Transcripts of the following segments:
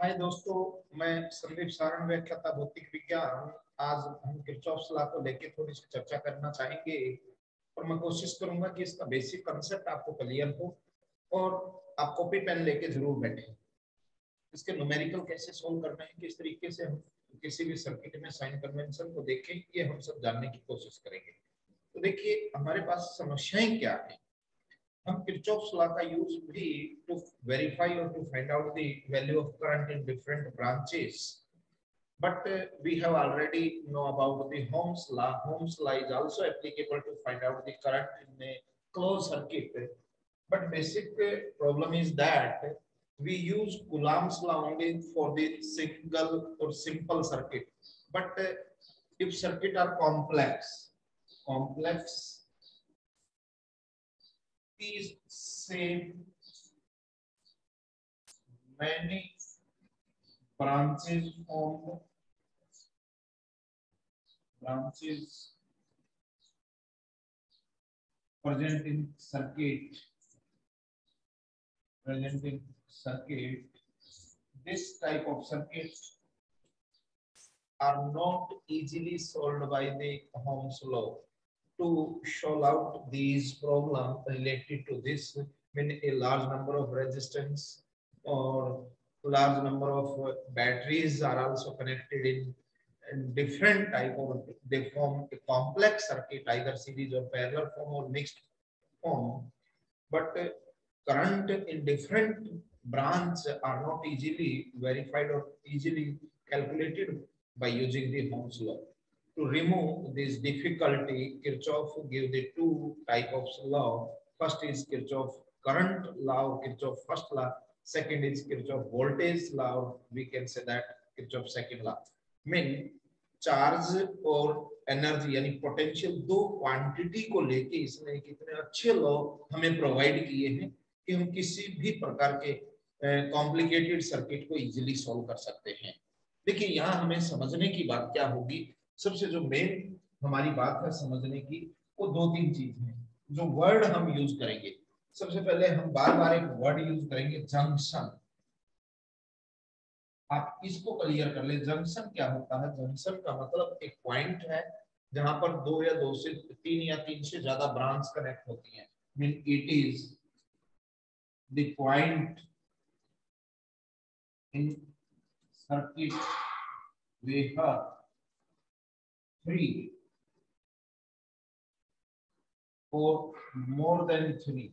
हाय दोस्तों, मैं संदीप सारण, व्याख्याता भौतिक विज्ञान। आज हम किरचॉफ्स लॉ को लेकर थोड़ी सी चर्चा करना चाहेंगे और मैं कोशिश करूंगा कि इसका बेसिक कंसेप्ट आपको क्लियर हो और आप कॉपी पेन लेके जरूर बैठें। इसके न्यूमेरिकल कैसे सोल्व करना है, किस तरीके से हम किसी भी सर्किट में साइन कन्वेंशन को देखें, ये हम सब जानने की कोशिश करेंगे। तो देखिए, हमारे पास समस्याएं क्या है। हम किरचॉफ्स लॉ का यूज भी टू वेरीफाई और to find out the value of current in different branches, but we have already know about the Ohm's law. Ohm's law is also applicable to find out the current in a closed circuit, but basic problem is that we use Coulomb's law only for the single or simple circuit, but if circuit are complex is same many branches present in circuit this type of circuits are not easily solved by the Ohm's law. To solve out these problems related to this, mean a large number of resistance or large number of batteries are also connected in different type of, they form a complex circuit, either series or parallel form or mixed form, but current in different branch are not easily verified or easily calculated by using the Ohm's law. To remove this difficulty, Kirchhoff gave the two type of law. First is Kirchhoff current law, Kirchhoff first law. Second is Kirchhoff voltage law. We can say that Kirchhoff second law. Mean charge और energy यानी potential, दो quantity को लेके इसने कितने अच्छे law हमें provide किए हैं कि हम किसी भी प्रकार के कॉम्प्लिकेटेड सर्किट को इजीली सॉल्व कर सकते हैं। देखिए, यहाँ हमें समझने की बात क्या होगी। सबसे जो मेन हमारी बात है समझने की, वो दो तीन चीज है जो वर्ड हम यूज करेंगे। सबसे पहले हम बार बार एक वर्ड यूज करेंगे, जंक्शन। आप इसको क्लियर कर ले, जंक्शन क्या होता है। जंक्शन का मतलब एक पॉइंट है जहां पर दो या दो से तीन या तीन से ज्यादा ब्रांच कनेक्ट होती हैं। Mean it is the point in circuit where three or more than three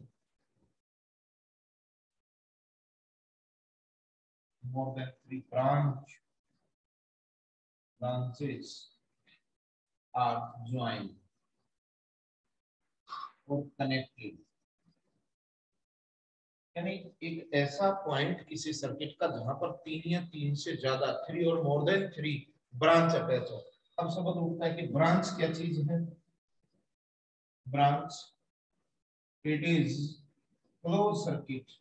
branches are joined or connected। यानी एक ऐसा पॉइंट किसी सर्किट का जहां पर तीन या तीन से ज्यादा, थ्री और more than three branch attach हो। अब सवाल उठता है कि ब्रांच क्या चीज है। Branch, it is close circuit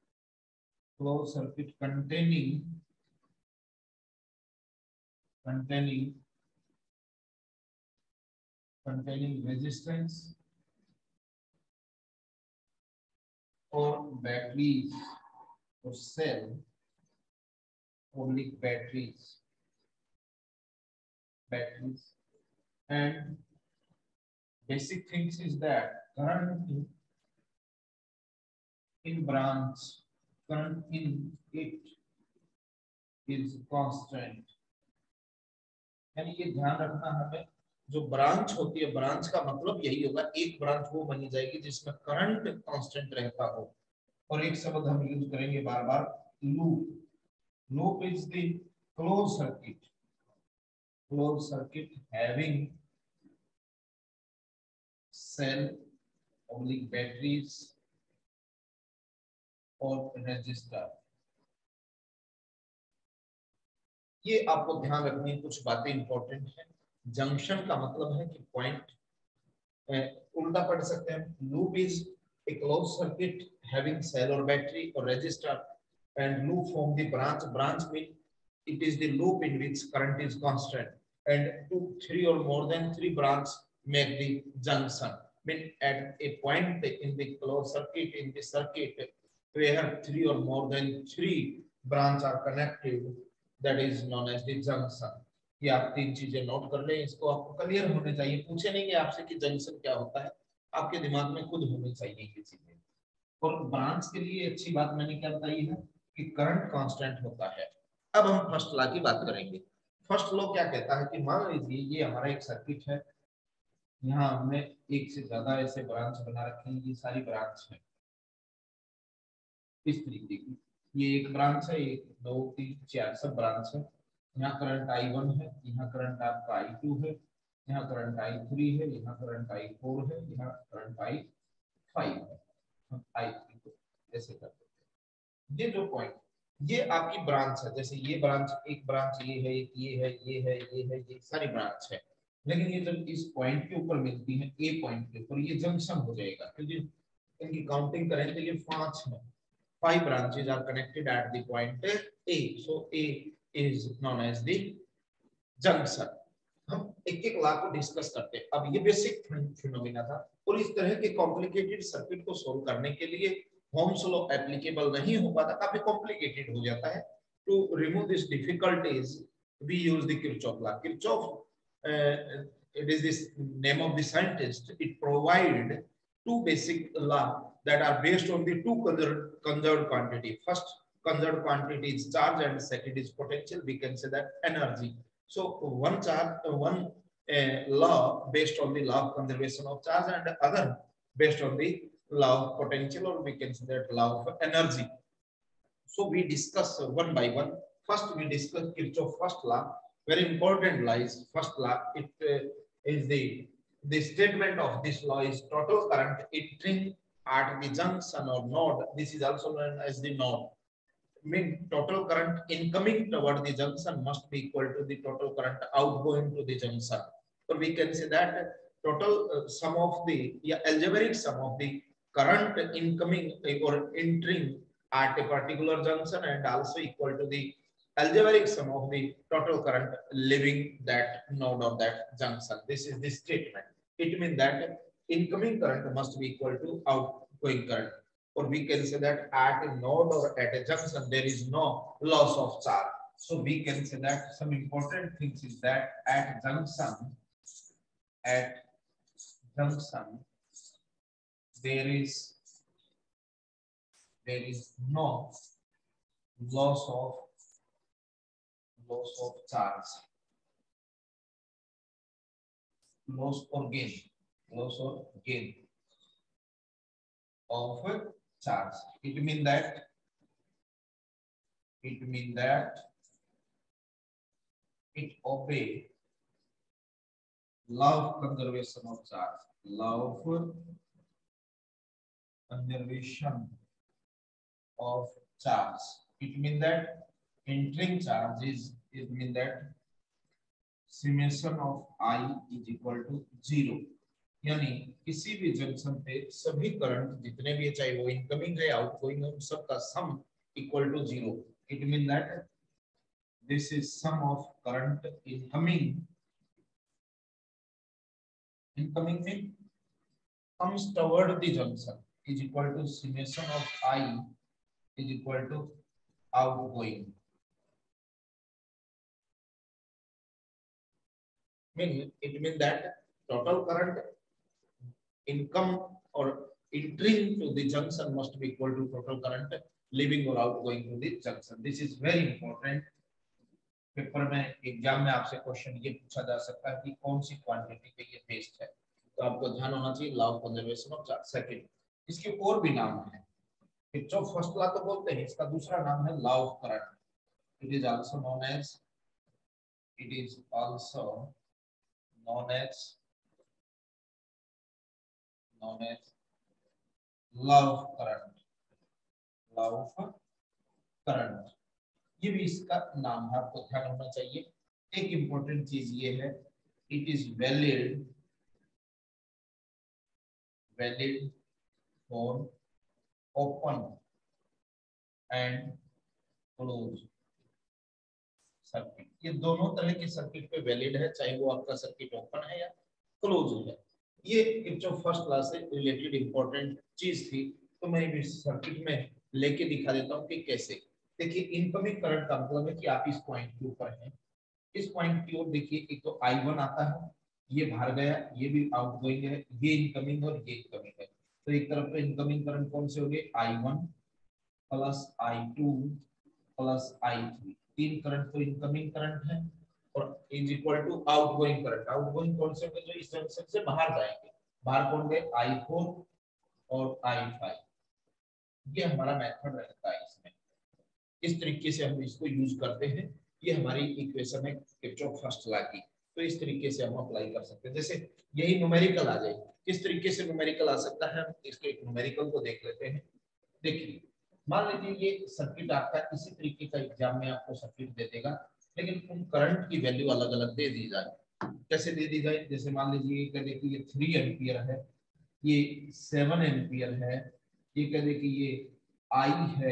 containing resistance or batteries or cell only batteries and basic things is that current in branch, current in it is constant। यानी ये ध्यान रखना हमें, जो ब्रांच होती है, ब्रांच का मतलब यही होगा, एक ब्रांच वो बनी जाएगी जिसमें करंट कांस्टेंट रहता हो। और एक शब्द हम यूज करेंगे बार बार, loop. Loop is the close circuit having cell oblique batteries और रजिस्टर। ये आपको ध्यान रखनी है, कुछ बातें इंपॉर्टेंट है। जंक्शन का मतलब है कि पॉइंट, उल्टा पढ़ सकते हैं, loop is a close circuit having cell और बैटरी और resistor and loop form the branch mean it is the loop in which current is constant and two, three or more than three branch make the junction। mean at a point in the closed circuit, in the circuit where three or more than three branch are connected, that is known as the junction. ये आप तीन चीजें note कर लें, इसको आपको clear होने चाहिए, पूछे नहीं आपसे कि जंक्शन क्या होता है, आपके दिमाग में खुद होनी चाहिए ये चीजें। और ब्रांच के लिए अच्छी बात मैंने क्या बताई है कि करंट कांस्टेंट होता है। अब हम फर्स्ट लॉ की बात करेंगे। फर्स्ट लॉ क्या कहता है कि मान लीजिए ये हमारा एक सर्किट है, यहाँ हमने एक से ज्यादा ऐसे ब्रांच बना रखे हैं, ये सारी ब्रांच है इस तरीके की, ये एक ब्रांच है, एक दो तीन चार सब ब्रांच है। यहाँ करंट I1 है, यहाँ करंट आपका I2 है, यहाँ करंट I3 है, यहाँ करंट I4 है, यहाँ करंट I5 है, हम I3 को ऐसे कर देते हैं। ये जो पॉइंट, ये आपकी ब्रांच है, जैसे ये ब्रांच, एक ब्रांच ये है, एक ये है, ये है, ये है, ये सारी ब्रांच है। लेकिन ये जब इस पॉइंट के ऊपर मिलती है, ए पॉइंट के ऊपर, ये जंक्शन हो जाएगा, क्योंकि इनकी काउंटिंग करें तो ये 5 है। 5 branches are connected at the point A. So A is known as the junction. हम एक एक लॉ को डिस्कस करते हैं। अब ये बेसिक फिनोमेना था, और इस तरह के कॉम्प्लिकेटेड सर्किट को सोल्व करने के लिए ओम्स लॉ एप्लीकेबल नहीं हो पाता, काफी कॉम्प्लिकेटेड हो जाता है। To remove this difficulties we use the Kirchhoff law. Kirchhoff, it is this name of the scientist. It provide two basic law that are based on the two conserved quantity. First conserved quantity is charge and second is potential. We can say that energy. So one charge, one law based on the law of conservation of charge, and the other based on the law of potential, or we can say that law of energy. So we discuss one by one. First we discuss Kirchhoff first law. Very important law is first law. It is the statement of this law is total current entering at the junction or node. This is also known as the node. Mean total current incoming toward the junction must be equal to the total current outgoing to the junction. So we can say that total sum of the algebraic sum of the current incoming or entering at a particular junction, and also equal to the algebraic sum of the total current leaving that node or that junction. This is the statement. It means that incoming current must be equal to outgoing current. Or we can say that at a node or at a junction there is no loss of charge. So we can say that some important things is that at junction there is no loss of charge, loss or gain of charge. It means that it obey law of conservation of charge. Law of conservation of charge. It means that entering charge is, it means that summation of I is equal to 0. यानी किसी भी junction पे सभी current जितने भी, चाहे वो incoming है आउटगोइंग है, सबका sum equal to 0. It mean that this is sum of current incoming में comes toward the junction is equal to summation of I is equal to outgoing. It means that total current income or entering to the junction must be equal to total current leaving or outgoing to the junction. This is very important. Paper में exam में आपसे question ये पूछा जा सकता है कि कौन सी क्वांटिटी पे ये बेस्ड है, तो आपको ध्यान होना चाहिए law of conservation of charge. Second, इसके और भी नाम है, किरचॉफ फर्स्ट लॉ तो बोलते हैं, इसका दूसरा नाम है law of current. It is also known as law of current. ये भी इसका नाम है, आपको ध्यान होना चाहिए. एक इंपॉर्टेंट चीज ये है, it is valid for open and close circuit. ये दोनों तरह के सर्किट पे वैलिड है, चाहे वो आपका सर्किट ओपन है या क्लोज है. ये किरचॉफ फर्स्ट लॉ से रिलेटेड इंपॉर्टेंट चीज थी, तो मैं इस सर्किट में लेके दिखा देता हूँ कि कैसे. देखिए इनकमिंग करंट का मतलब है कि आप इस पॉइंट के ऊपर हैं, इस पॉइंट की ओर देखिए, एक तो I1 आता है, ये बाहर गया, ये भी आउटगोइंग है, ये इनकमिंग और ये इनकमिंग है। तो एक तरफ तो इनकमिंग करंट कौन से हो गए, I1 plus I2 plus I3, तीन करंट तो इनकमिंग करंट है, और is equal to outgoing current. Outgoing कौन से होंगे, जो इस जंक्शन से बाहर जाएंगे, बाहर कौन गए, I4 और I5। ये हमारा मेथड रहता है इसमें, इस तरीके से हम इसको यूज करते हैं। ये हमारी इक्वेशन है किरचॉफ फर्स्ट लॉ की, तो इस तरीके से हम अप्लाई कर सकते हैं। जैसे यही न्यूमेरिकल आ जाए, किस तरीके से न्यूमेरिकल आ सकता है, हम इसके एक न्यूमेरिकल को देख लेते हैं। देखिए मान लीजिए ये सर्किट आपका इसी तरीके का एग्जाम में आपको सर्किट दे देगा, लेकिन उन करंट की वैल्यू अलग अलग दे दी जाए। कैसे दे दी जाए, जैसे मान लीजिए कह दे कि ये 3 एम्पियर है, ये 7 एम्पियर है, ये कह दे कि ये I है,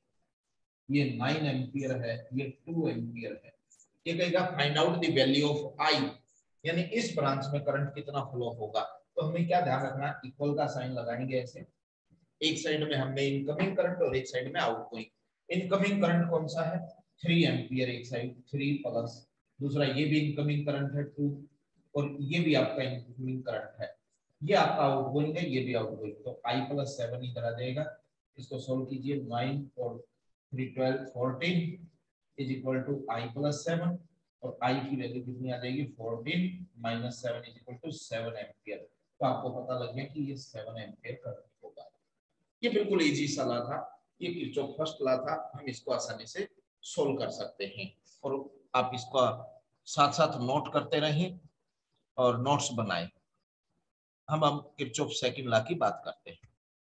ये 9 एम्पियर है, ये 2 एम्पियर है। ये कहेगा find out the value of I, यानी इस ब्रांच में करंट कितना फ्लो होगा। तो हमें क्या ध्यान रखना, इक्वल का साइन लगाएंगे ऐसे, एक साइड में हमने इनकमिंग करंट और एक साइड में आउटगोइंग। इनकमिंग करंट कौन सा है, 3 एम्पियर, एक साइड 3 प्लस, दूसरा ये भी इनकमिंग करंट है 2, और ये भी आपका इनकमिंग करंट है, ये आपका आउटगोइंग है, ये भी आउटगोइंग। तो I प्लस 7 इधर आ जाएगा, इसको सोल्व कीजिए, 9 और 3 12 14 is equal to I plus 7, और I की वैल्यू कितनी आ जाएगी, 14 minus 7 is equal to 7 ampere. तो आपको पता लग गया कि ये 7 एम्पियर करंट होगा। ये बिल्कुल इजी सा लॉ था, ये किरचॉफ फर्स्ट लॉ था, हम इसको आसानी से सोल्व कर सकते हैं। और आप इसका साथ साथ नोट करते रहें और नोट्स बनाएं। हम अब किरचॉफ सेकंड लॉ की बात करते हैं।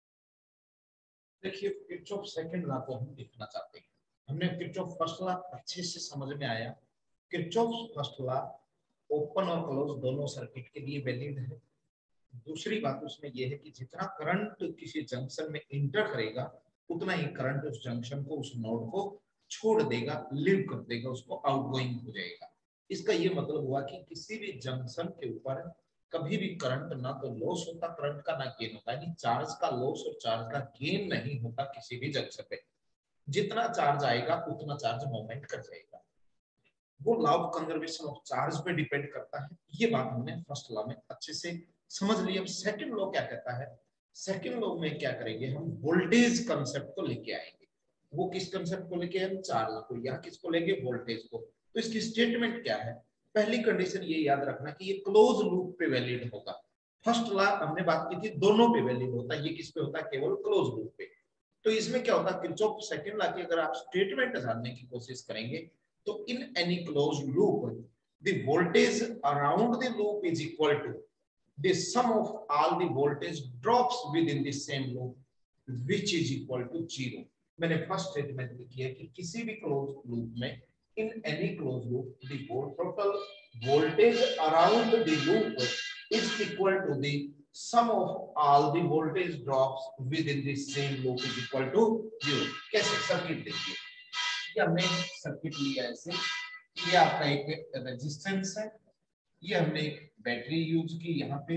देखिए किरचॉफ सेकंड लॉ को हम देखना चाहते हैं। हमने किरचॉफ फर्स्ट लॉ अच्छे से समझ में आया। किरचॉफ फर्स्ट लॉ ओपन और क्लोज दोनों सर्किट के लिए वैलिड है। दूसरी बात उसमें यह है कि जितना करंट किसी जंक्शन में इंटर करेगा, उतना ही करंट उस जंक्शन को, उस नोड को छोड़ देगा, लीव कर देगा, उसको आउटगोइंग हो जाएगा। इसका ये मतलब हुआ कि किसी भी जंक्शन के ऊपर कभी भी करंट ना तो लॉस होता करंट का, ना गेन होता, यानी चार्ज का लॉस और चार्ज का गेन नहीं होता किसी भी जंक्शन पे। जितना चार्ज आएगा उतना चार्ज मूवमेंट कर जाएगा। वो law of conservation of charge पे डिपेंड करता है। ये बात हमने फर्स्ट लॉ में अच्छे से समझ लिया। अब सेकंड लॉ क्या कहता है, सेकंड लॉ में क्या करेंगे, हम वोल्टेज कंसेप्ट को लेके आएंगे। वो किस कंसेप्ट को लेके, हम चार्ज को, या किसको लेंगे, वोल्टेज को। तो इसकी स्टेटमेंट क्या है, पहली कंडीशन ये याद रखना कि ये क्लोज लूप पे वैलिड होगा। फर्स्ट लॉ हमने बात की थी दोनों पे वैलिड होता है, ये किस पे होता है, केवल क्लोज लूप पे। तो इसमें क्या होता है, किरचॉफ सेकंड लॉ की अगर आप स्टेटमेंट जानने की कोशिश करेंगे, तो in any closed loop the voltage around the loop is equal to the sum of all the voltage drops within the same loop which is equal to 0। मैंने first statement लिखी है कि किसी भी क्लोज लूप में, in any closed loop the total voltage around the loop is equal to the sum of all the voltage drops within the same loop is equal to 0। कैसे, circuit देखिए, ये हमने सर्किट लिया ऐसे, ये आपका एक रेजिस्टेंस है, ये हमने एक बैटरी यूज की यहाँ पे,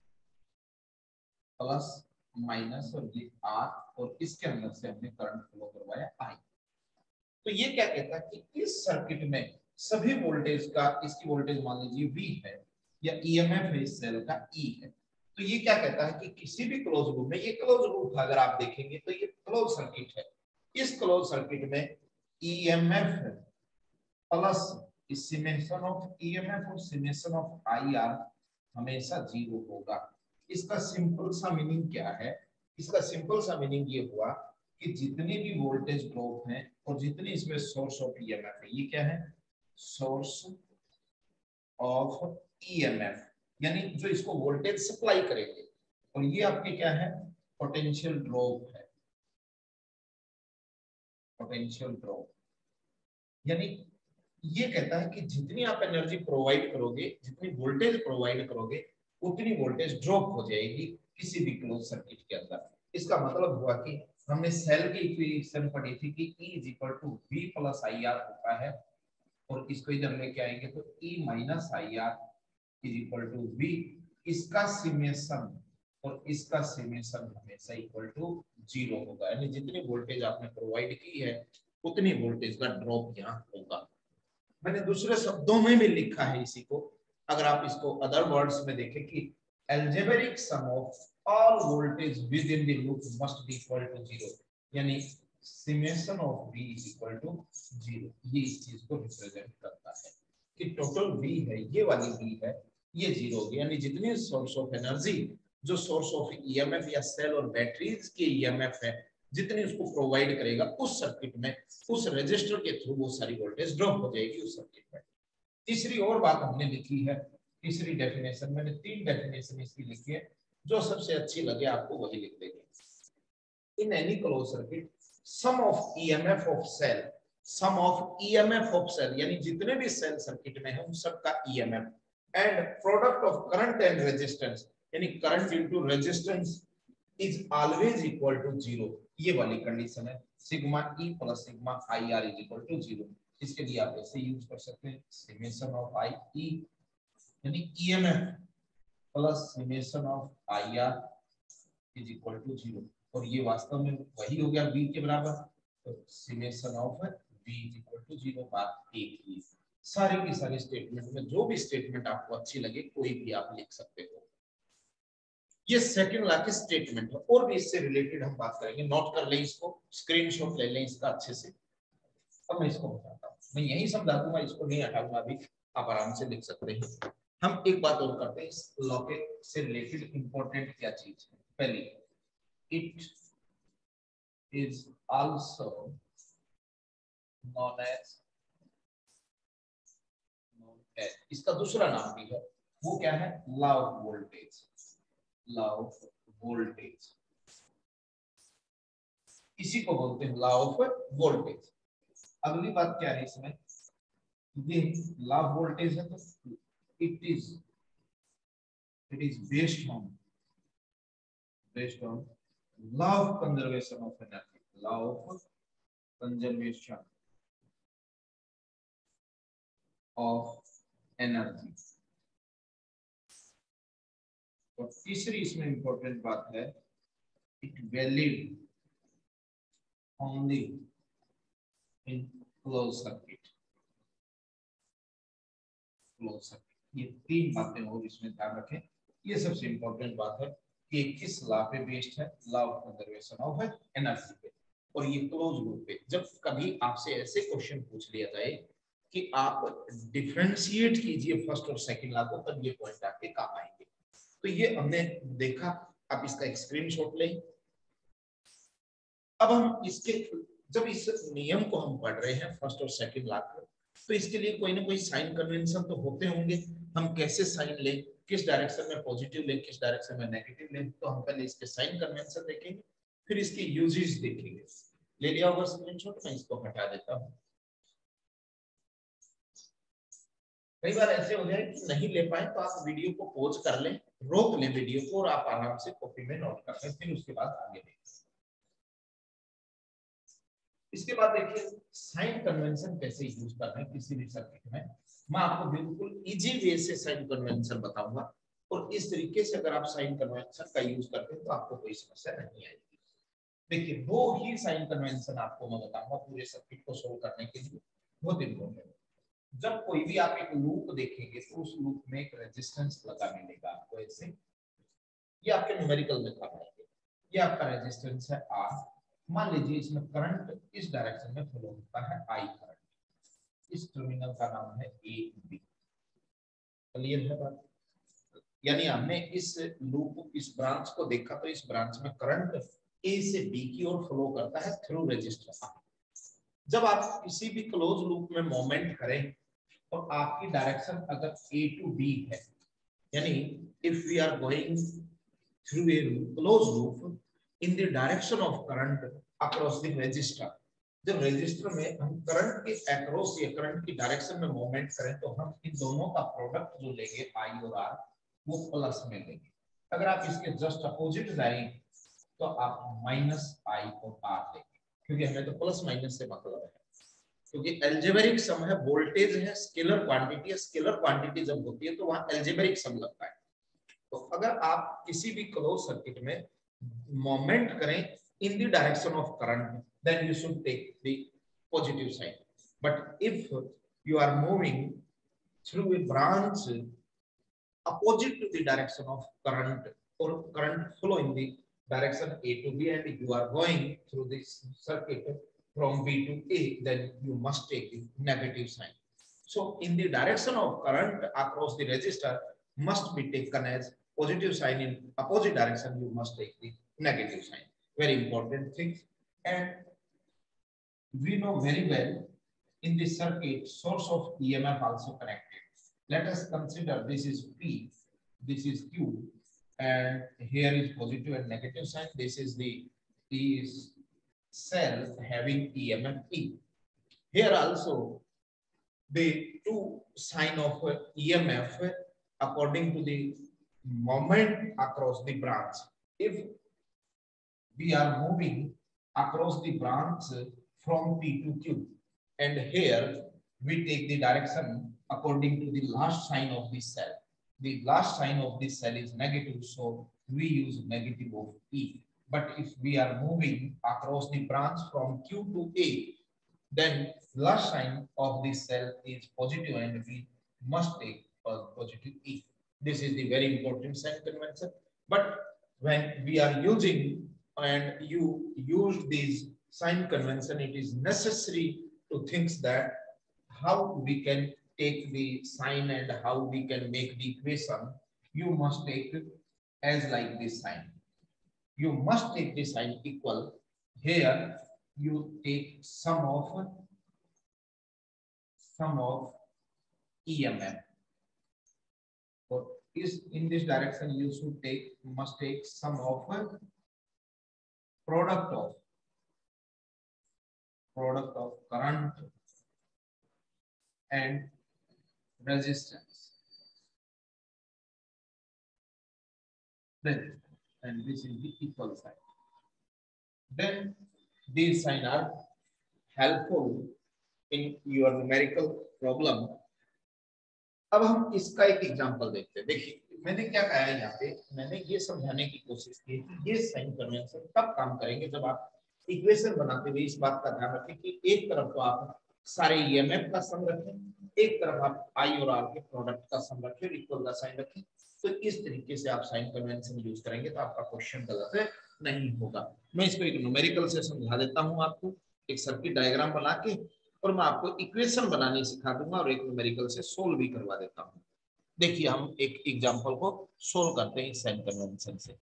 प्लस माइनस, और ये आर, और इसके अंदर से हमने करंट फ्लो करवाया आई। तो ये क्या कहता है कि इस सर्किट में सभी वोल्टेज का, इसकी वोल्टेज मान लीजिए V है, या ईएमएफ है इस सेल का E है। तो ये क्या कहता है कि किसी भी क्लोज लूप में, ये क्लोज लूप अगर आप देखेंगे तो ये क्लोज सर्किट है, इस क्लोज सर्किट में EMF plus summation of EMF और समेशन ऑफ आईआर हमेशा 0 होगा। इसका सिंपल सा मीनिंग क्या है, इसका सिंपल सा मीनिंग ये हुआ कि जितनी भी वोल्टेज ड्रॉप है और जितनी इसमें सोर्स ऑफ ईएमएफ है, ये क्या है, सोर्स ऑफ ईएमएफ, यानी जो इसको वोल्टेज सप्लाई करेंगे, और ये आपके क्या है, पोटेंशियल ड्रॉप है, पोटेंशियल ड्रॉप। यानी ये कहता है कि जितनी आप एनर्जी प्रोवाइड करोगे, जितनी वोल्टेज प्रोवाइड करोगे, उतनी वोल्टेज ड्रॉप हो जाएगी किसी भी क्लोज सर्किट के अंदर। इसका मतलब हुआ कि हमने सेल की इक्वेशन पढ़ी थी कि E is equal to V plus I R होता है, और इसको इधर लेके आएंगे तो E minus I R is equal to V। इसका समेशन और इसका समेशन हमेशा इक्वल टू 0 होगा, यानी जितनी वोल्टेज आपने प्रोवाइड की है उतनी वोल्टेज का ड्रॉप यहाँ होगा। मैंने दूसरे शब्दों में भी लिखा है इसी को, अगर आप इसको अदर वर्ड्स में देखें कि algebraic sum of all voltage within the loop must be equal to 0, यानी summation of V is equal to 0। ये इस चीज को रिप्रेजेंट करता है कि टोटल V है, ये वाली V है, ये 0 होगी, यानी जितनी सोर्स ऑफ एनर्जी जो सोर्स ऑफ ईएमएफ या सेल और बैटरीज के ईएमएफ है, जितनी उसको प्रोवाइड करेगा उस सर्किट में, उस रजिस्टर के थ्रू वो सारी वोल्टेज ड्रॉप हो जाएगी उस सर्किट में। तीसरी और बात हमने लिखी है, तीसरी डेफिनेशन, मैंने 3 डेफिनेशन इसकी लिखी है, जो सबसे अच्छी लगे आपको वही लिख देंगे। In any close circuit sum of EMF of cell, sum of EMF of cell यानी जितने भी सेल सर्किट में है उन सबका EMF, and product of current and resistance यानी current into resistance is always equal to 0। ये वाली कंडीशन है, sigma E plus sigma I R is equal to 0। इसके लिए आप ऐसे यूज कर सकते हैं, समेशन ऑफ आई ई यानी EMF plus summation of I R is equal to 0, और ये वास्तव में वही हो गया V के बराबर, तो summation of V is equal to 0। बात एक ही, सारी की सारी स्टेटमेंट में जो भी स्टेटमेंट आपको अच्छी लगे कोई भी आप लिख सकते हो। ये सेकंड लॉ की स्टेटमेंट है, और भी इससे रिलेटेड हम बात करेंगे, नोट कर लें इसको, स्क्रीनशॉट ले लें इसका अच्छे से। अब मैं इसको बताता हूँ, मैं यही समझा दूंगा, इसको नहीं हटाऊंगा अभी, आप आराम से लिख सकते हैं। हम एक बात और करते हैं, इस लॉ के से रिलेटेड इंपॉर्टेंट क्या चीज है। पहली, it is also known as, इसका दूसरा नाम भी है, वो क्या है, law of voltage, law of voltage, इसी को बोलते हैं लॉ ऑफ वोल्टेज। अगली बात क्या है इसमें, ये लॉ ऑफ वोल्टेज है तो it is based on law of conservation of energy, law of conservation of energy. और तीसरी इसमें इंपॉर्टेंट बात है, it valid only in close circuit, close circuit. ये 3 बातें और इसमें ध्यान रखें, ये सबसे इंपॉर्टेंट बात है कि किस लॉ पे बेस्ड है, law of conservation of energy पे, और ये क्लोज लूप पे। जब कभी आपसे ऐसे क्वेश्चन पूछ लिया जाए कि आप डिफरेंशिएट कीजिए फर्स्ट और सेकंड लॉ को, तब ये पॉइंट आपके काम आएंगे। तो ये हमने देखा, आप इसका एक स्क्रीनशॉट लें। अब हम इसके, जब इस नियम को हम पढ़ रहे हैं फर्स्ट और सेकंड लॉ को, तो इसके लिए कोई ना कोई साइन कन्वेंशन तो होते होंगे। हम कैसे साइन लें, किस डायरेक्शन में पॉजिटिव लें, किस डायरेक्शन में नेगेटिव लें, तो हम पहले इसके साइन कन्वेंशन देखेंगे, फिर इसके यूजेस देखेंगे। ले लिया होगा स्क्रीनशॉट, मैं इसको हटा देता हूँ। कई बार ऐसे हो जाए कि नहीं ले पाए, तो आप वीडियो को पॉज कर लें, रोक लें वीडियो को, और आप आराम से कॉपी में नोट कर लें, फिर उसके बाद आगे देखें। इसके बाद देखिए साइन कन्वेंशन कैसे यूज करना है किसी भी सर्किट में। मैं आपको बिल्कुल इजी वे से साइन कन्वेंशन बताऊंगा, और इस तरीके से अगर आप साइन कन्वेंशन का यूज करते हैं तो आपको कोई समस्या नहीं आएगी। देखिए 2 ही साइन कन्वेंशन आपको मैं बताऊंगा पूरे सर्किट को सोल्व करने के लिए, बहुत इंपॉर्टेंट। जब कोई भी आप एक लूप देखेंगे तो उस लूप में एक रेजिस्टेंस लगा मिलेगा आपको ऐसे, ये आपके न्यूमेरिकल में काम आएंगे। ये आपका रेजिस्टेंस है R, मान लीजिए इसमें करंट इस डायरेक्शन में फ्लो होता है I करंट, इस टर्मिनल का नाम है A B। क्लियर है बात? यानी हमने इस लूप, इस ब्रांच को देखा, तो इस ब्रांच में करंट A से B की ओर फ्लो करता है थ्रू रेजिस्टर। जब आप किसी भी क्लोज लूप में मोमेंट करें तो आपकी डायरेक्शन अगर A to B है, यानी if we are going through a close loop in the direction of current across the resistor, जब रजिस्टर में हम करंट के अक्रॉस या करंट की डायरेक्शन में मूवमेंट करें तो हम इन दोनों का प्रोडक्ट जो लेंगे I और R वो प्लस में लेंगे। अगर आप इसके जस्ट अपोजिट जाएं तो आप माइनस I और R लेंगे, क्योंकि हमें तो प्लस माइनस से मतलब है, क्योंकि अलजेब्रिक सम है, वोल्टेज है, स्केलर क्वांटिटी है, स्केलर क्वांटिटी जब होती है तो वहां अलजेब्रिक सम लगता है। तो अगर आप किसी भी क्लोज सर्किट में मोमेंट करें in the direction of current, then you should take the positive sign. But if you are moving through a branch opposite to the direction of current, or current flow in the direction A to B, and you are going through this circuit from B to A, then you must take the negative sign. So in the direction of current across the resistor must be taken as positive sign. In opposite direction, you must take the negative sign. Very important thing. And we know very well in this circuit, source of EMF also connected. Let us consider this is P, this is Q, and here is positive and negative sign. This is the cell having EMF E. Here also the two sign of EMF according to the moment across the branch. If we are moving across the branch from P to Q, and here we take the direction according to the last sign of this cell. The last sign of this cell is negative, so we use negative of E. But if we are moving across the branch from Q to A, then last sign of this cell is positive, and we must take positive E. This is the very important sign convention. But when we are using and you use this sign convention, it is necessary to think that how we can take the sign and how we can make the equation. You must take it as like this sign. You must take the sign equal. Here you take sum of EMF. So is in this direction you should must take sum of product of current and resistance. Then, and this is the equal sign. Then these signs are helpful in your numerical problem. अब हम इसका एक example देखते हैं. देखिए मैंने क्या कहा है यहाँ पे, मैंने ये समझाने की कोशिश की कि ये साइन कन्वेंशन तब काम करेंगे जब आप इक्वेशन बनाते हुए इस बात का ध्यान रखें कि एक तरफ तो आप सारे ईएमएफ का सम रखें, एक तरफ आप आई और आर के प्रोडक्ट का सम रखें, इक्वल का साइन रखें. तो इस तरीके से आप साइन कन्वेंशन यूज करेंगे तो आपका क्वेश्चन गलत नहीं होगा. मैं इसको एक न्यूमेरिकल से समझा देता हूँ आपको, एक सर्किट डायग्राम बना के, और मैं आपको इक्वेशन बनाने सिखा दूंगा और एक न्यूमेरिकल से सोल्व भी करवा देता हूँ. देखिए हम एक एग्जांपल को सोल्व करते हैं साइन कन्वेंशन से.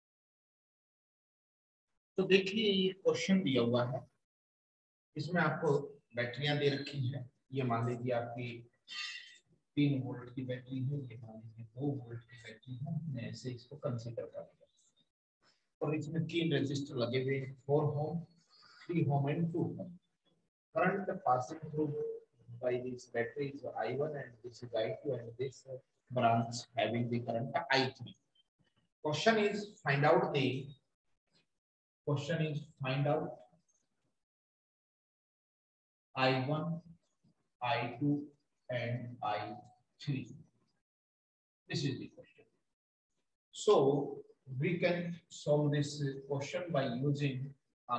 तो देखिए ये क्वेश्चन दिया हुआ है, इसमें आपको बैटरियां दे रखी हैं. ये मान लीजिए आपकी 3 वोल्ट की बैटरी है, ये मान लीजिए 2 वोल्ट की बैटरी है. मैं ऐसे इसको कंसीडर कर लिया और इसमें 3 रेजिस्टर लगे हुए हैं, 4 ohm, 3 ohm and 2 ohm. Current passing through by this battery is I1 and this is I2 and this branch having the current I3. Question is find out I1, I2 and I3. This is the question. So we can solve this question by using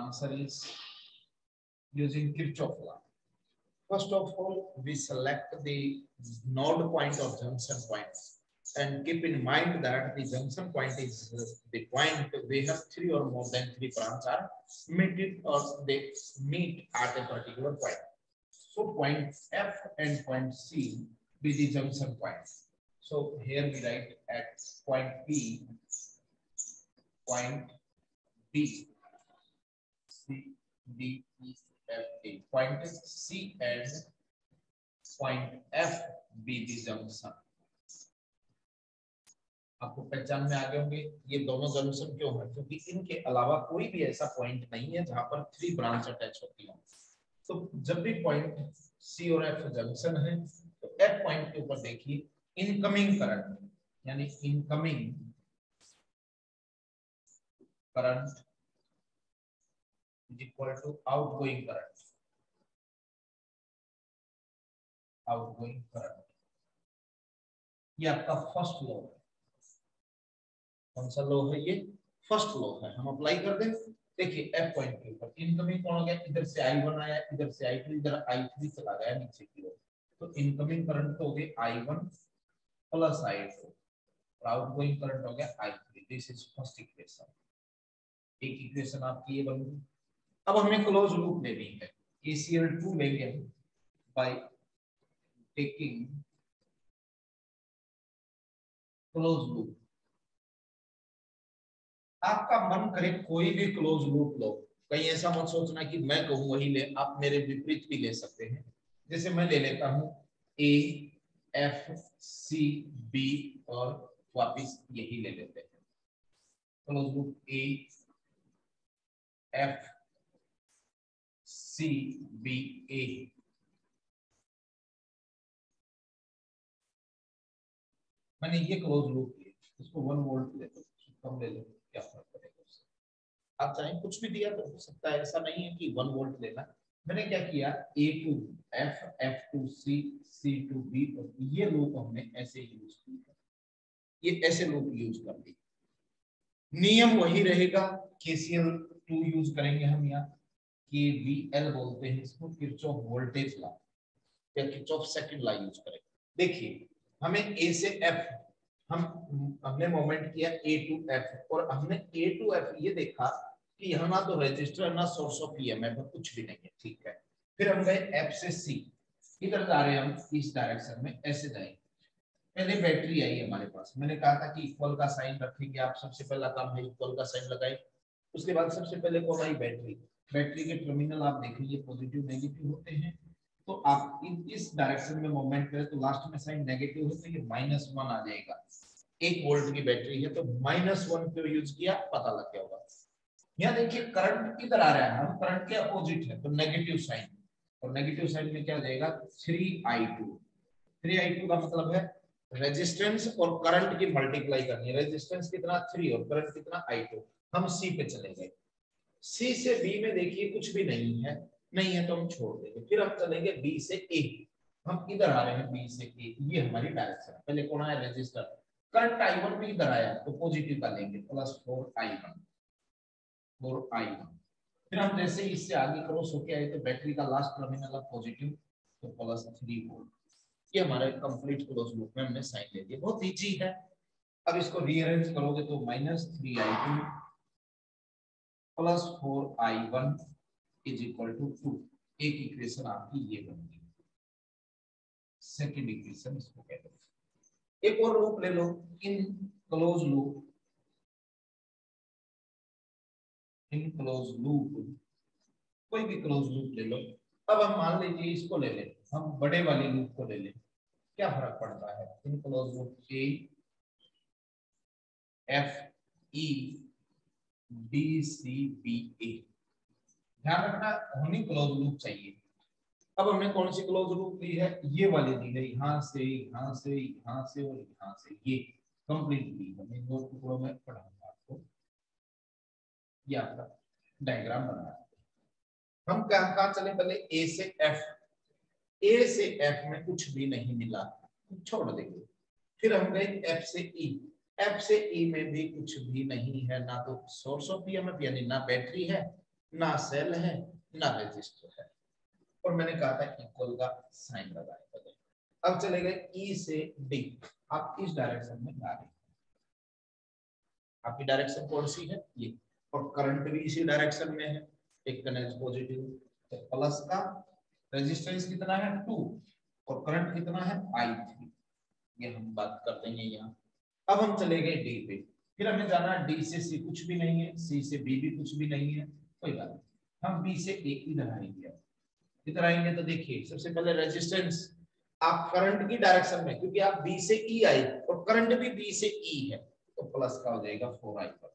using Kirchhoff law. First of all, we select the node point or junction points, and keep in mind that the junction point is the point we have 3 or more than 3 branches are meet or they meet at a particular point. So point F and point C be the junction points. So here we write at point P, point D, C, D, E, F, A. Point C and point F be the junction. आपको पहचान में आ गए होंगे ये दोनों junction क्यों है, क्योंकि इनके अलावा कोई भी ऐसा पॉइंट नहीं है जहां पर 3 ब्रांच अटैच होती हो. तो जब भी पॉइंट C और F जंक्शन है तो F पॉइंट के ऊपर देखिए इनकमिंग करंट, यानी incoming current is equal to outgoing current. Outgoing current ये आपका फर्स्ट लॉ है. कौन सा लॉ है? ये फर्स्ट लॉ है. हम अप्लाई कर दें देखिए एफ पॉइंट के ऊपर इनकमिंग कौन हो गया, इधर से I1 आया, इधर से I2, इधर I3 चला गया नीचे की ओर, तो इनकमिंग करंट तो हो गया I1 प्लस I2 और आउटगोइंग करंट हो गया I3। This is first equation. एक इक्वेशन आपकी ये बन गई। अब हमें क्लोज लूप लेनी है, KCL2 लेंगे बाय टेकिंग क्लोज लूप। आपका मन करे कोई भी क्लोज लूप लो, कहीं ऐसा मत सोचना कि मैं कहूं वही ले, आप मेरे विपरीत भी ले सकते हैं। जैसे मैं ले लेता हूं A F C B और वापिस यही ले लेते हैं close loop A F C B A। मैंने ये क्लोज लूप लिया, इसको 1 वोल्ट ले लो, कम ले लो, क्या फर्क पड़ेगा उससे। आप चाहें कुछ भी दिया तो हो सकता है, ऐसा नहीं है कि 1 वोल्ट लेना। मैंने क्या किया, A to F, F to C, C to B, और ये लूप हमने ऐसे यूज किया, ये ऐसे लूप यूज कर दी। नियम वही रहेगा, KCL 2 यूज करेंगे हम यहाँ, KVL बोलते हैं इसको, किरचॉफ वोल्टेज लॉ या किरचॉफ सेकंड लॉ यूज करेंगे। देखिए हमें A से F, हमने मोमेंट किया A to F और हमने A to F ये देखा कि यहाँ ना तो रजिस्टर ना सोर्स ऑफ EMF कुछ भी नहीं है, ठीक है। फिर हम गए F से C, इधर जा रहे हैं हम इस डायरेक्शन में, ऐसे जाएंगे। पहले बैटरी आई हमारे पास, मैंने कहा था कि इक्वल का साइन रखेंगे आप, सबसे पहला काम है इक्वल का साइन लगाए। उसके बाद सबसे पहले कौन आई, बैटरी। बैटरी के टर्मिनल आप देखेंगे पॉजिटिव नेगेटिव होते हैं, तो आप इस डायरेक्शन में मूवमेंट करें तो लास्ट में साइन नेगेटिव हो तो ये -1 आ जाएगा। 1 वोल्ट की बैटरी है तो -1 क्यों यूज किया पता लग गया होगा। यहाँ देखिए करंट इधर आ रहा है, हम करंट के अपोजिट है तो नेगेटिव साइन, और नेगेटिव साइन में क्या हो जाएगा 3I2। 3I2 का मतलब है रेजिस्टेंस और करंट की मल्टीप्लाई करनी है। रेजिस्टेंस कितना 3 और करंट कितना I2। हम C पे चले गए, C से B में देखिए कुछ भी नहीं है, नहीं है तो हम छोड़ देंगे। फिर हम चलेंगे B से A, हम इधर आ रहे हैं B से A, ये हमारी डायरेक्शन है। पहले कौन आया, रजिस्टर। करंट I1 भी इधर आया तो पॉजिटिव का लेंगे, +4I1, 4I1। फिर हम जैसे इससे आगे क्रॉस होके आए तो बैटरी का लास्ट टर्मिनल है पॉजिटिव, तो +3 वोल्ट। ये हमारा कंप्लीट क्लोज लूप में हमने साइन ले लिया, बहुत इजी है। अब इसको रीअरेंज करोगे तो -3I2 +4I1 = 2। एक इक्वेशन आपकी ये बनेगी, सेकंड इक्वेशन इसको कहते हैं। एक और लूप ले लो, in close loop, in close loop, कोई भी क्लोज लूप ले लो। अब हम मान लीजिए इसको ले लें, हम बड़े वाले लूप को ले लें, क्या फर्क पड़ता है, in close loop A F E D C B A। ध्यान रखना होनी क्लोज लूप चाहिए। अब हमने कौन सी क्लोज लूप ली है, ये वाली ली है, यहाँ से यहाँ से यहाँ से और यहाँ से, ये कंप्लीट ली है। मैं 2 टुकड़ों में पढ़ाऊंगा आपको, ये आपका डायग्राम बना है। हम कहाँ चले, पहले A से F, A से F में कुछ भी नहीं मिला, छोड़ देंगे। फिर हम गए F से E, F से E में भी कुछ भी नहीं है, ना तो सोर्स ऑफ EMF यानी ना बैटरी है, ना सेल है, ना रजिस्टर है, और मैंने कहा था इक्वल का साइन लगाए। अब चले गए E से D, आप इस डायरेक्शन में जा रहे हैं, आपकी डायरेक्शन कौन सी है ये, और करंट भी इसी डायरेक्शन में है, एक कनेक्ट पॉजिटिव, तो प्लस का रेजिस्टेंस कितना है 2 और करंट कितना है I3, ये हम बात कर देंगे यहाँ। अब हम चले गए D पे, फिर हमें जाना है D से C, कुछ भी नहीं है, C से B भी कुछ भी नहीं है, कोई बात नहीं, हम B से A इधर आएंगे। इधर आएंगे तो देखिए सबसे पहले रेजिस्टेंस, आप करंट की डायरेक्शन में, क्योंकि आप B से E आए और करंट भी B से E है, तो प्लस का हो जाएगा 4I पर,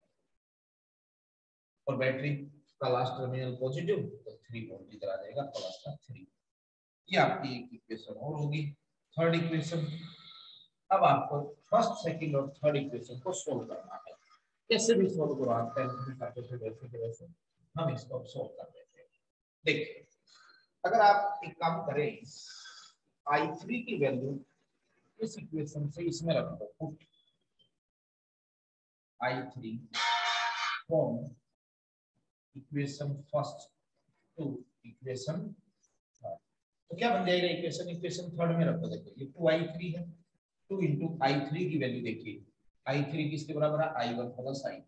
और बैटरी का लास्ट टर्मिनल पॉजिटिव तो 3 वोल्ट इधर आ जाएगा प्लस का 3। ये आपकी एक इक्वेशन और होगी, थर्ड इक्वेशन। अब आपको फर्स्ट सेकंड और थर्ड इक्वेशन को सोल्व करना है, कैसे भी सोल्व करो आप, टेंथ करते थे वैसे के वैसे हम इसको सोल्व कर देते हैं। देखिए अगर आप एक काम करें, I3 की वैल्यू इस इक्वेशन से इसमें रख दो, put I3 from equation first to equation third. तो क्या बन जाएगा इक्वेशन, इक्वेशन थर्ड में रखो। देखो ये 2i3 है, 2 इंटू i3 की वैल्यू देखिए, i3 किसके बराबर है, i1 plus i2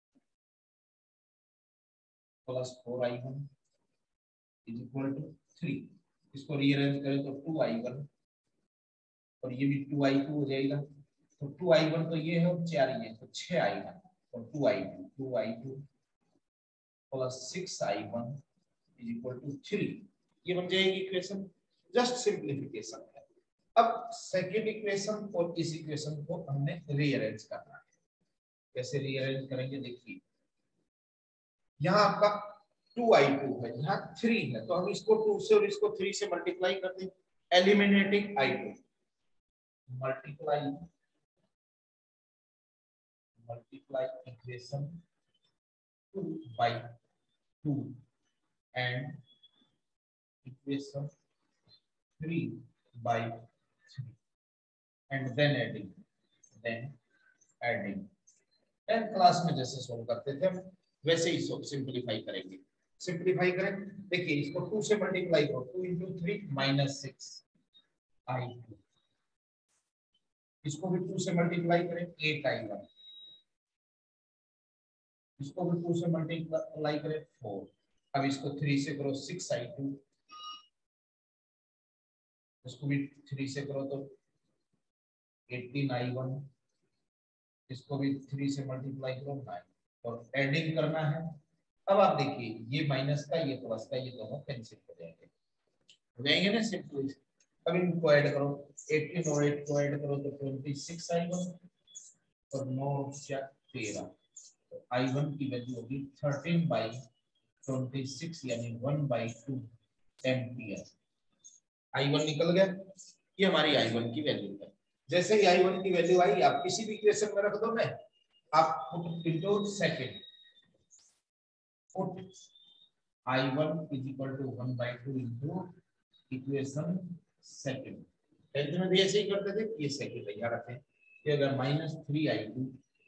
plus 4i1 is equal to 3। इसको रीअरेंज करें तो 2i1 और ये भी 2i2 हो जाएगा। तो 2i1 तो ये है और 4 ये, तो 6i1 और 2i2 plus 6i1 is equal to 3। ये बन जाएगी इक्वेशन, जस्ट सिंप्लीफिकेशन है। अब सेकेंड इक्वेशन और इस इक्वेशन को हमने रीअरेंज करना है। कैसे रीअरेंज करेंगे देखिए, यहाँ आपका 2i2 है, यहाँ 3 है, तो हम इसको 2 से और इसको 3 से मल्टीप्लाई कर दें, eliminating i2 multiply equation 2 by 2 and equation 3 by 3 and then adding 10th class में जैसे सोल्व करते थे हम वैसे ही सिंपलीफाई करेंगे। सिंपलीफाई करें, देखिए इसको 2 से मल्टीप्लाई करो, 2 इंटू 3 माइनस 6i2, इसको भी 2 से मल्टीप्लाई करें 8i1, इसको भी 2 से मल्टीप्लाई करें 4, अब इसको 3 से करो 6i2, इसको भी 3 से करो तो 18i1, इसको भी 3 से मल्टीप्लाई करो 9 और एडिंग करना है। अब आप देखिए ये माइनस का ये प्लस का ये दोनों कैंसिल हो जाएंगे ना सिंपली। अब इनको ऐड करो, 18 और 8 को ऐड करो तो 26i1 और 9 और 13, तो i1 की वैल्यू होगी 13/26 यानी 1/2 एम्पियर। i1 निकल गया, ये हमारी i1 की वैल्यू है। जैसे ही i1 की वैल्यू आई आप किसी भी इक्वेशन में रख दो ना, आप put into second, put i1 is equal to 1/2 into equation second. Tenth में भी ऐसे ही करते थे, ये सेकंड है, याद रखें कि अगर -3i2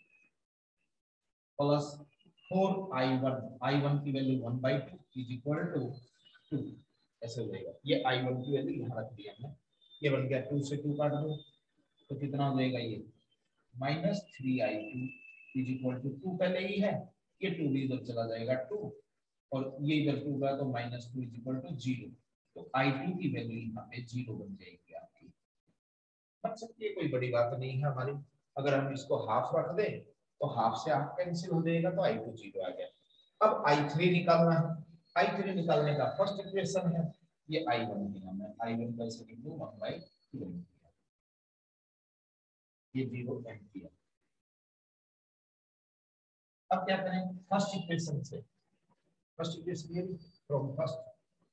प्लस 4i1, i1 की वैल्यू 1/2 इज इक्वल टू 2, ऐसे हो जाएगा। ये i1 की वैल्यू यहाँ रख दी हमने, ये बन गया 2 से 2 काट दो तो कितना हो जाएगा, ये -3i2 इज इक्वल टू 2 पहले ही है, ये 2 भी इधर चला जाएगा 2 और ये इधर 2 का तो -2 इज इक्वल टू 0, तो i2 की वैल्यू यहाँ पे 0 बन जाएगी आपकी। बन सकती है, कोई बड़ी बात नहीं है हमारी। अगर हम इसको हाफ रख दें तो हाफ से हाफ कैंसिल हो जाएगा तो i2 0 आ गया। अब i3 निकालना है, i3 निकालने का फर्स्ट इक्वेशन है ये i1 है, हमें i1 का इसे लिख दो 1/2, ये 0 एम्पियर। अब क्या करें, फर्स्ट इक्वेशन से, फर्स्ट इक्वेशन ये from first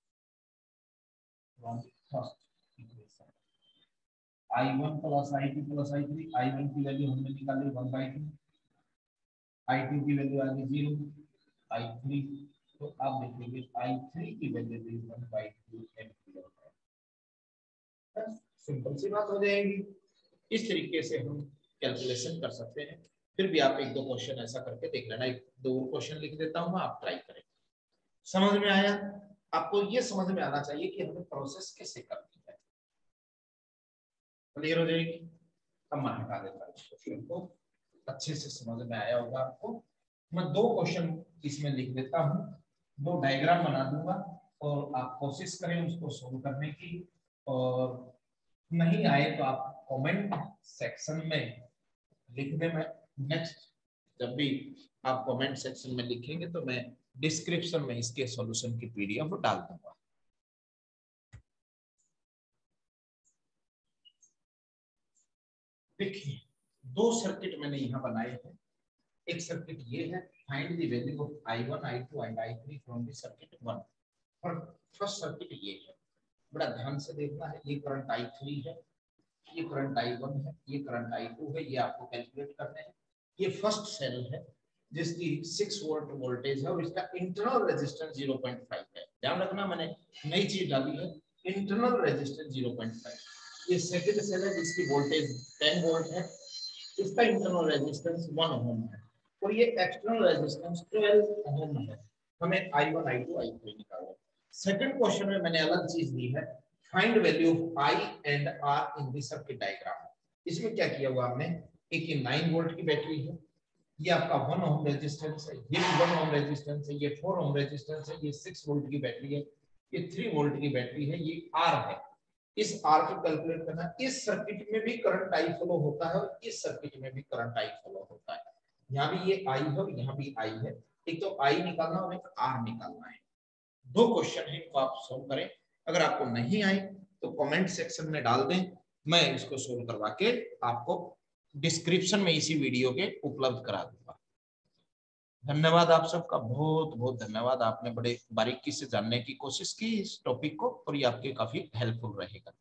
equation i1 plus i2 plus i3, i1 की वैल्यू हमने निकाली 1/2, i2 की वैल्यू आ गई 0, i3 तो आप देखेंगे i3 की वैल्यू भी 1/2 एम्पियर है। सिंपल सी बात हो जाएगी। इस तरीके से हम कैलकुलेशन कर सकते हैं। फिर भी आप एक दो क्वेश्चन ऐसा करके देख लेना, एक दो क्वेश्चन लिख देता हूँ, आप ट्राई करें। समझ में आया? आपको ये समझ में आना चाहिए कि हमें प्रोसेस कैसे करनी है, क्लियर हो जाएगी। अब मैं हटा देता हूँ क्वेश्चन को, अच्छे से समझ में आया होगा आपको। मैं दो क्वेश्चन इसमें लिख देता हूँ, दो डायग्राम बना दूंगा और आप कोशिश करें उसको सोल्व करने की, और नहीं आए तो आप कमेंट सेक्शन में लिख दें। मैं नेक्स्ट जब भी आप कमेंट सेक्शन में लिखेंगे तो मैं डिस्क्रिप्शन में इसके सॉल्यूशन की पीडीएफ डाल दूंगा। देखिए दो सर्किट मैंने यहाँ बनाए हैं। एक सर्किट ये है, find the value of I1, I2 and I3 from the circuit 1। और फर्स्ट सर्किट ये है, बड़ा ध्यान से देखना है। ये करंट I3 है, ये करंट I1 है, ये करंट I2 है, ये आपको कैलकुलेट करने हैं। ये फर्स्ट सेल है जिसकी 6 वोल्ट वोल्टेज है और इसका इंटरनल रेजिस्टेंस 0.5 है। ध्यान रखना मैंने नई चीज डाली है, इंटरनल रेजिस्टेंस 0.5। ये सेकंड सेल है जिसकी वोल्टेज 10 वोल्ट है, इसका इंटरनल रेजिस्टेंस 1 ओम है और ये एक्सटर्नल रेजिस्टेंस 12 ओम है। हमें I1 I2 I3 निकालना है। सेकंड क्वेश्चन में मैंने अलग चीज दी है, find value of I and R in the circuit diagram. इसमें क्या किया हुआ हमने, एक 9 वोल्ट की बैटरी है, ये आपका 1 ओम रेजिस्टेंस है, ये 1 ओम रेजिस्टेंस है, ये 4 ओम रेजिस्टेंस है, ये 6 वोल्ट की बैटरी है, ये 3 वोल्ट की बैटरी है, ये R है। इस R को कैलकुलेट करना, इस सर्किट में भी करंट I फ्लो होता है और इस सर्किट में भी करंट I फ्लो होता है। यहाँ भी ये I है और यहाँ भी I है, एक तो I निकालना और एक R निकालना है। दो क्वेश्चन है, इनको आप सोल्व करें। अगर आपको नहीं आए तो कमेंट सेक्शन में डाल दें, मैं इसको सोल्व करवा के आपको डिस्क्रिप्शन में इसी वीडियो के उपलब्ध करा दूंगा। धन्यवाद, आप सबका बहुत बहुत धन्यवाद। आपने बड़े बारीकी से जानने की कोशिश की इस टॉपिक को और ये आपके काफी हेल्पफुल रहेगा।